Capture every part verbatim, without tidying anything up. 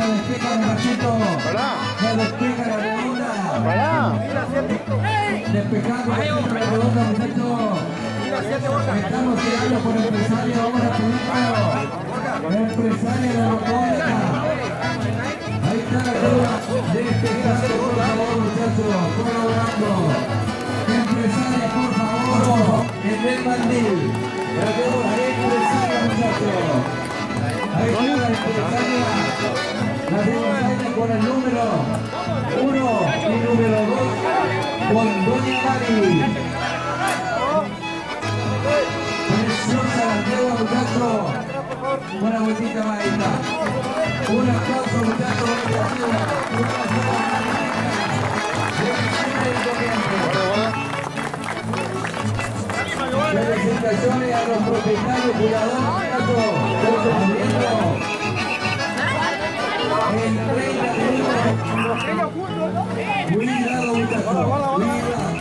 Ya despeja Marchito. Ya despeja la redonda. Despejando la redonda, muchachos. Estamos tirando por empresario. Vamos a pedirlo. Empresario de la rotonda. Ahí está la redonda. Despejando, por favor, muchachos. Colaborando. Empresario, por favor. En el mandil. La redonda, empresario, muchachos. Ahí está la empresaria. La empresaria con el número uno y número dos con Doña Mari. Preciosa la deuda, muchachos. Una vueltita más ahí está. Un aplauso, muchachos. Felicitaciones a los propietarios, jugadores, muchachos. En treinta minutos. Cuidado, muchachos. Cuidado.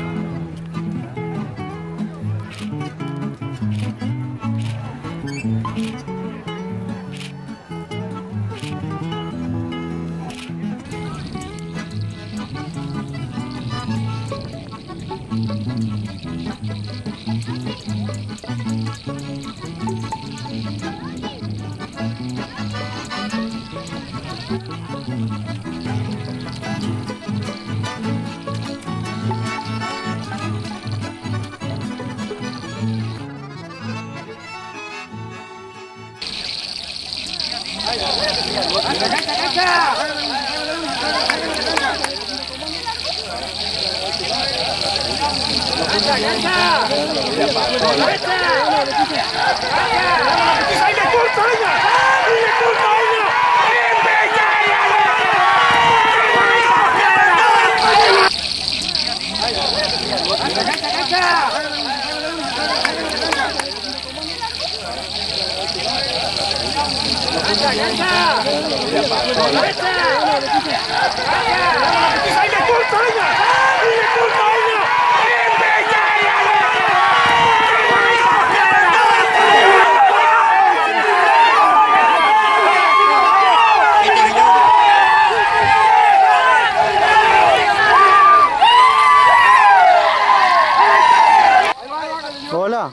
Hola.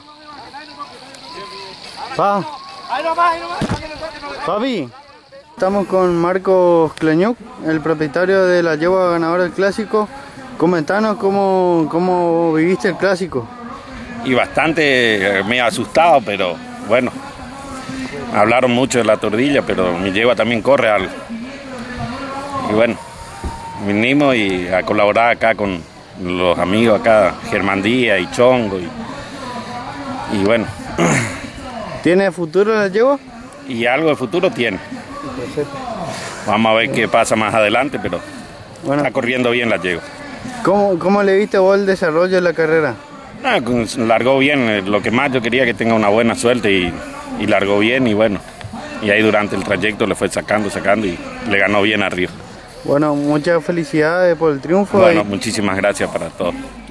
Pa. Papi, estamos con Marcos Kleñuk, el propietario de la yegua ganadora del clásico. Comentanos cómo, cómo viviste el clásico. Y bastante, me he asustado, pero bueno, hablaron mucho de la tordilla, pero mi yegua también corre algo. Y bueno, vinimos y a colaborar acá con los amigos acá, Germán Díaz y Chongo. Y, y bueno. ¿Tiene futuro la yegua? Y algo de futuro tiene. Vamos a ver qué pasa más adelante, pero bueno, está corriendo bien la yegua. ¿Cómo, cómo le viste vos el desarrollo de la carrera? Ah, largó bien, lo que más yo quería que tenga una buena suerte y, y largó bien y bueno. Y ahí durante el trayecto le fue sacando, sacando y le ganó bien arriba. Bueno, muchas felicidades por el triunfo. Bueno, y... muchísimas gracias para todos.